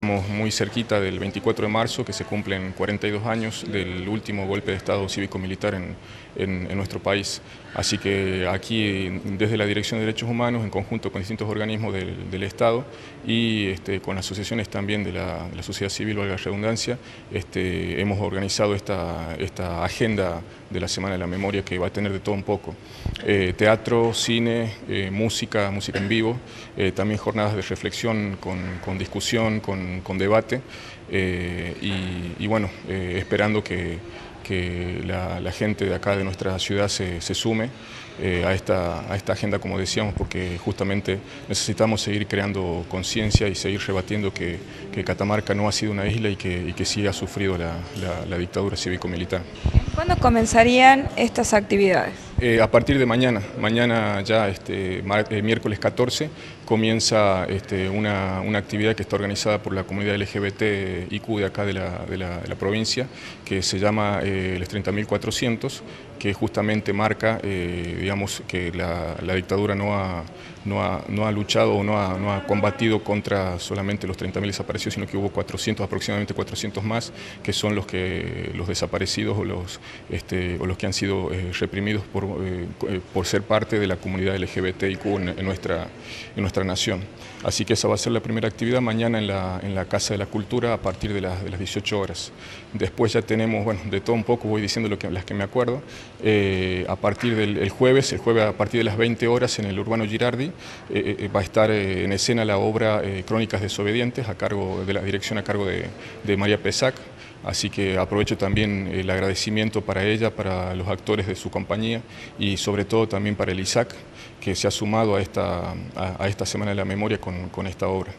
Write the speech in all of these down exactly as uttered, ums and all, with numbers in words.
Estamos muy cerquita del veinticuatro de marzo, que se cumplen cuarenta y dos años del último golpe de Estado cívico-militar en, en, en nuestro país. Así que aquí, desde la Dirección de Derechos Humanos, en conjunto con distintos organismos del, del Estado y este, con asociaciones también de la, de la sociedad civil, valga la redundancia, este, hemos organizado esta, esta agenda de la Semana de la Memoria, que va a tener de todo un poco. Eh, teatro, cine, eh, música, música en vivo, eh, también jornadas de reflexión con, con discusión, con, con debate eh, y, y bueno, eh, esperando que, que la, la gente de acá de nuestra ciudad se, se sume eh, a, esta, a esta agenda, como decíamos, porque justamente necesitamos seguir creando conciencia y seguir rebatiendo que, que Catamarca no ha sido una isla y que, y que sí ha sufrido la, la, la dictadura cívico-militar. ¿Cuándo comenzarían estas actividades? Eh, a partir de mañana, mañana ya este, eh, miércoles catorce, comienza este, una, una actividad que está organizada por la comunidad L G B T I Q de acá de la, de la, de la provincia, que se llama eh, los treinta mil cuatrocientos, que justamente marca eh, digamos, que la, la dictadura no ha, no, ha, no ha luchado o no ha, no ha combatido contra solamente los treinta mil desaparecidos, sino que hubo cuatrocientos, aproximadamente cuatrocientos más, que son los, que, los desaparecidos o los, este, o los que han sido eh, reprimidos por Eh, por ser parte de la comunidad L G B T I Q en, en, nuestra, en nuestra nación. Así que esa va a ser la primera actividad mañana en la, en la Casa de la Cultura a partir de, la, de las dieciocho horas. Después ya tenemos, bueno, de todo un poco, voy diciendo lo que, las que me acuerdo, eh, a partir del el jueves, el jueves a partir de las veinte horas en el Urbano Girardi, eh, eh, va a estar eh, en escena la obra eh, Crónicas Desobedientes, a cargo de la dirección a cargo de, de María Pesac. Así que aprovecho también el agradecimiento para ella, para los actores de su compañía y sobre todo también para el I S A C, que se ha sumado a esta, a, a esta Semana de la Memoria con, con esta obra.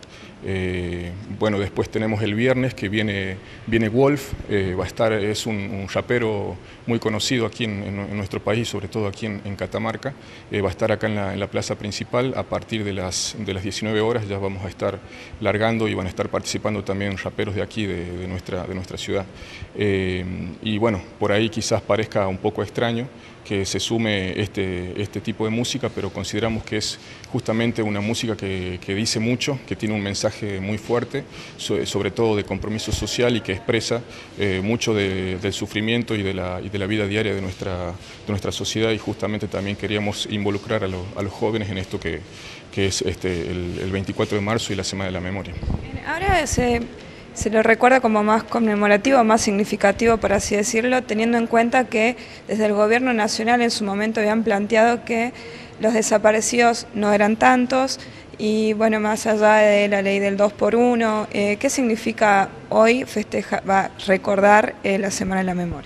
Eh, bueno, después tenemos el viernes que viene, viene Wolf, eh, va a estar, es un, un rapero muy conocido aquí en, en, en nuestro país, sobre todo aquí en, en Catamarca, eh, va a estar acá en la, en la plaza principal a partir de las, de las diecinueve horas, ya vamos a estar largando y van a estar participando también raperos de aquí, de, de, nuestra, de nuestra ciudad. Eh, y bueno, por ahí quizás parezca un poco extraño que se sume este, este tipo de música, pero consideramos que es justamente una música que, que dice mucho, que tiene un mensaje muy fuerte, sobre todo de compromiso social y que expresa eh, mucho de, del sufrimiento y de, la, y de la vida diaria de nuestra, de nuestra sociedad, y justamente también queríamos involucrar a, lo, a los jóvenes en esto que, que es este, el, el veinticuatro de marzo y la Semana de la Memoria. Ahora se... Se lo recuerda como más conmemorativo, más significativo, por así decirlo, teniendo en cuenta que desde el gobierno nacional en su momento habían planteado que los desaparecidos no eran tantos y bueno, más allá de la ley del dos por uno, eh, ¿qué significa hoy festejar, va, recordar eh, la Semana de la Memoria?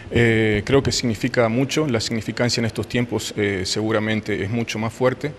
Eh, creo que significa mucho, la significancia en estos tiempos eh, seguramente es mucho más fuerte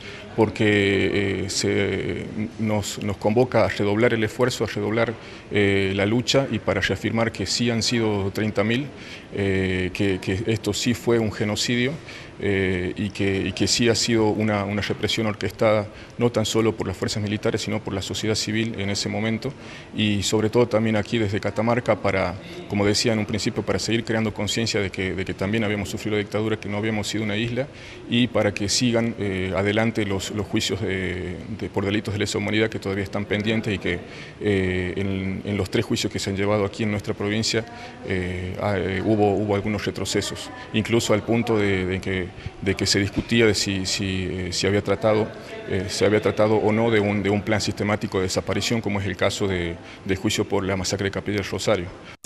porque eh, se, nos, nos convoca a redoblar el esfuerzo, a redoblar eh, la lucha y para reafirmar que sí han sido treinta mil, eh, que, que esto sí fue un genocidio eh, y, que, y que sí ha sido una, una represión orquestada no tan solo por las fuerzas militares sino por la sociedad civil en ese momento y sobre todo también aquí desde Catamarca para, como decía en un principio, para seguir creando conciencia de que, de que también habíamos sufrido la dictadura, que no habíamos sido una isla y para que sigan eh, adelante los, los juicios de, de, por delitos de lesa humanidad que todavía están pendientes y que eh, en, en los tres juicios que se han llevado aquí en nuestra provincia eh, eh, hubo, hubo algunos retrocesos, incluso al punto de, de, que, de que se discutía de si, si, eh, si había tratado, eh, se había tratado o no de un, de un plan sistemático de desaparición, como es el caso de, del juicio por la masacre de Capilla del Rosario.